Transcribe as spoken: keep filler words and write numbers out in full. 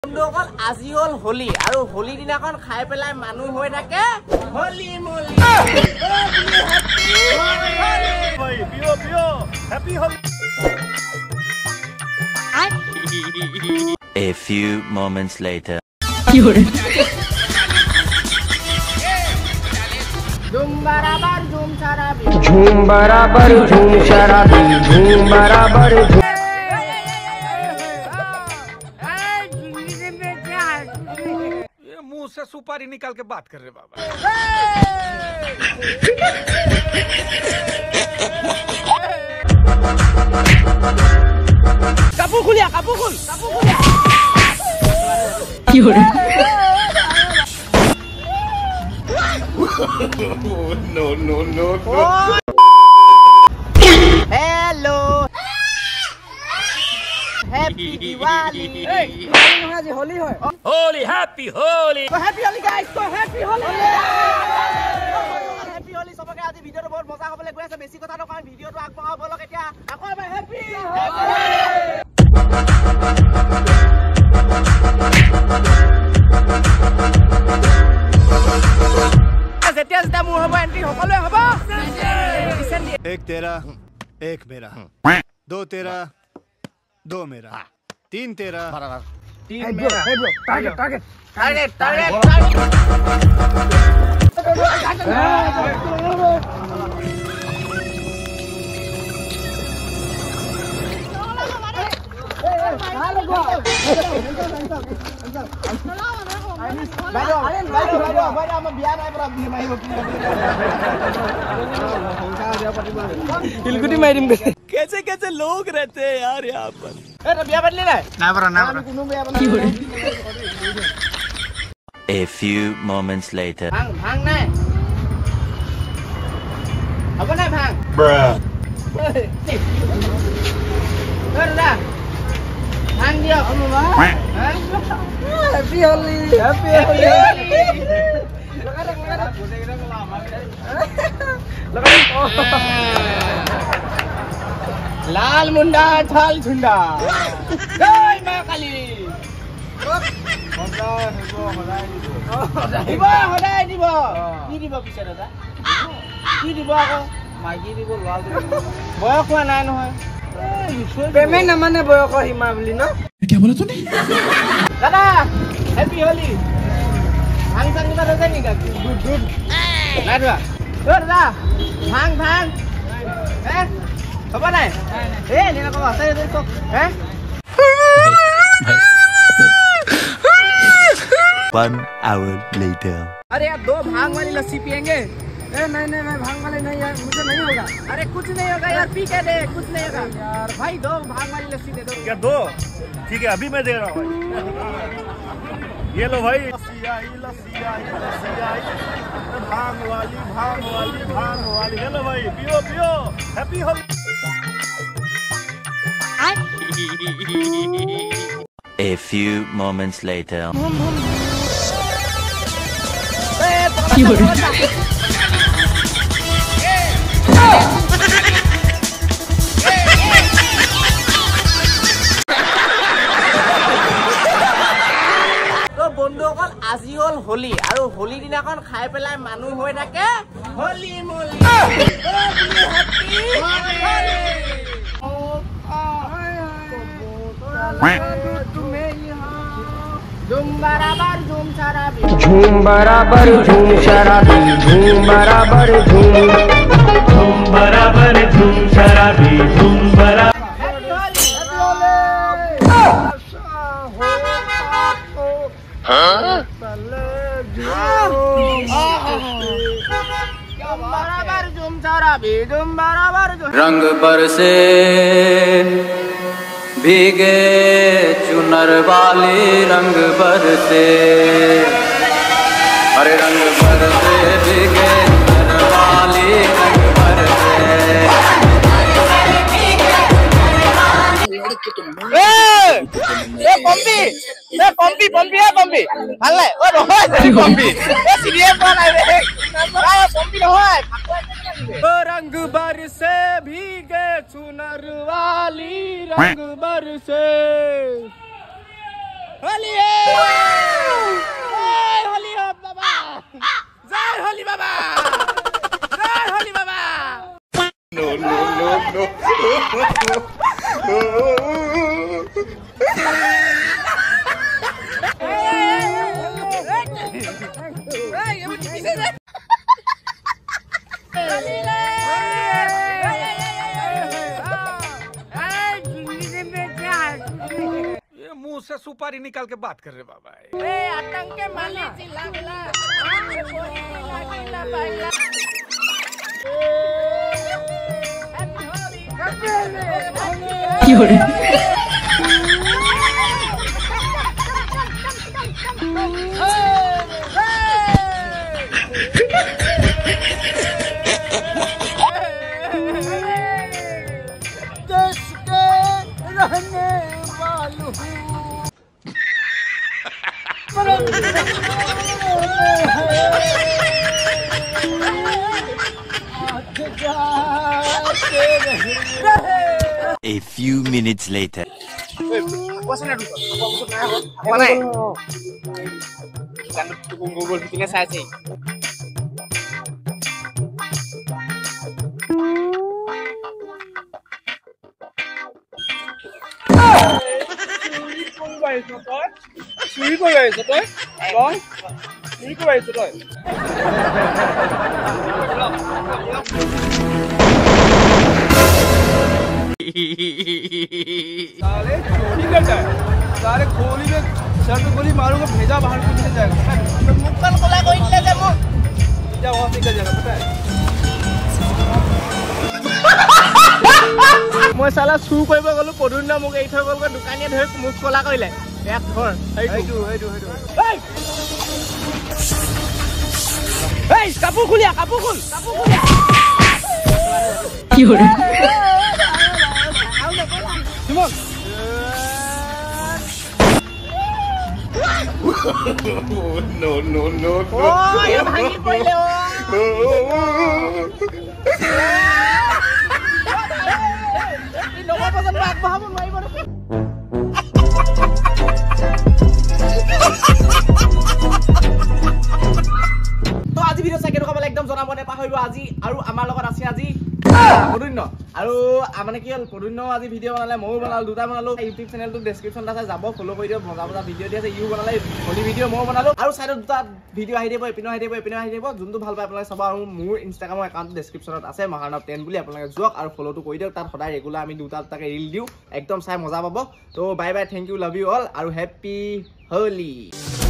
বন্ধুসকল আজি হল হোলি আৰু হোলি দিনাখন খাই পেলাই মানুহ হৈ থাকে হোলি মোলি পিও পিও happy Holi. A few moments later. झूम बराबर झूम शराबी झूम बराबर झूम शराबी झूम बराबर झूम। ये मुंह से सुपारी निकाल के बात कर रहे बाबा। কাপোৰ খুলিয়া কাপোৰ খুল কাপোৰ খুলিয়া কি হরে No no no no। Hello happy Diwali আজি হোলি হয় होली हैप्पी होली। তো হ্যাপি হোলি গাইস তো হ্যাপি হোলি হ্যাপি হোলি সবকে আজি ভিডিওটো বহুত মজা হ'বলৈ গৈ আছে বেছি কথা নকয় ভিডিওটো আগবঢ়াব বলক এতিয়া আকৌ এবাৰ হ্যাপি যেতিয়া যেতিয়া মোৰ হ'ব এন্ট্ৰি সকলোৱে হ'ব एक तेरा एक मेरा दो तेरा दो मेरा तीन तेरा तीन मेरा टारगेट टारगेट टारगेट टारगेट कैसे कैसे लोग रहते हैं यार यहाँ पर A few moments later. भांग भांग नहीं अब नहीं भांग भांग दिया हैप्पी होली हैप्पी होली लगा दे लगा दे लाल मुंडा ठाल झुंडा जय मां काली দিব সদায় দিব কি দিব পিছে দাদা কি দিব আকৌ মাগি দিব লাল দিব বয়স হোৱা নাই নহয় পেমেণ্ট নামানে বয়সৰ সীমা বুলি ন কি বলা তুমি দাদা হ্যাপি হোলি ভাং চাং কিবা আছে নেকি গুড গুড নাই দোৱা অ দাদা ভাং ভাং হে হ'ব নাই এ নেনা কব আছে কওক হে One hour later. अरे यार दो भांग वाली लस्सी पियेंगे ए नहीं नहीं मैं भांग वाली नहीं यार मुझे नहीं होगा अरे कुछ नहीं होगा यार पी के दे कुछ नहीं होगा यार भाई दो भांग वाली लस्सी दे दो क्या दो? ठीक है अभी मैं दे रहा हूँ भाई। ये लो भाई लस्सी आई लस्सी आई लस्सी आई भांग वाली भांग वाली भांग वाली ये लो भाई पियो पियो happy Holi. A few moments later. কি হরে তো বন্ধুসকল আজি হল হোলি আৰু হোলি দিনাখন খাই পেলাই মানুহ হৈ থাকে হোলি মোলি झूम बराबर झूम शराबी झूम बराबर झूम शराबी झूम बराबर झूम झूम बराबर झूम शराबी झूम बराबर बराबर झूम शराबी झूम बराबर रंग बरसे भीगे चुनर वाली रंग बरसे अरे रंग बरसे भीगे चुनर वाली रंग बरसे ए ए पंपी ए पंपी पंपी ए पंपी ভাল নাই ও নহয় पंपी ए সিরিয়ে পোৱা নাই ৰে আ पंपी নহয় रंग बरसे भीगे चुनर वाली रंग बरसे होली होली हो बाबा जय होली बाबा जय होली बाबा नो नो नो नो मुंह से सुपारी निकाल के बात कर रहे बाबा। ए आतंक के माली जिला जिला लागिला बाइला Fiore. A few minutes later. What's that? Apa naik? Kan tukung Google bikinnya saya sih. Curi kok ya itu toh? Bang, curi kok ya itu toh? साले चोरी करता है सारे खोली में शर्ट गोली मारूंगा भेजा बाहर को निकल जाएगा मुक्कल कोला कोई ले जा मो क्या वहां निकल जाएगा पता है মই সালা চু কৰিব গলো পদুন্না মোক এই থৈ গলগৈ দোকানীয়ে ধৰি মুখ কলা কৰিলে এক ধৰ এইটো এইটো এইটো এই এই কাপোৰ খুলিয়া কাপোৰ খুল কাপোৰ খুলিয়া Fiore. Simon no no no oh ya ভাঙি পৰিলে no এই লগৰ পাছত বাক বহাব নোৱাৰিব দেখোন তো আজি ভিডিও চাই কেনেকুৱা একদম জনাব নেপাহৰিব আজি আৰু আমাৰ লগত আছে আজি পদুন্য আৰু মানে কি হ'ল পদুন্য আজি ভিডিও বনালে ময়ো বনালো দুটা বনালো ইউটিউব চেনেলটো ডেছক্ৰিপশ্যন আছে যাব ফলো কৰি দিও মজা মজা ভিডিও দি আছে ইউ বনালে হোলি ভিডিও ময়ো বনালো আৰু চাইডত দুটা ভিডিও আহি দিব এপিনো আহি দিব এপিনো আহি দিব যোনটো ভাল পায় আপোনালোকে চাব আৰু মোৰ ইনষ্টাগ্ৰামৰ একাউণ্ট ডেছক্ৰিপশ্যনত আছে মহানৱ টেন বুলি আপোনালোকে যোৱাক আৰু ফলোটো কৰি দিয়ক তাত সদায় ৰেগুলাৰ আমি দুটা দুটাকে ৰিল দিওঁ একদম চাই মজা পাব তো bye bye thank you love you all আৰু হেপ্পী হোলি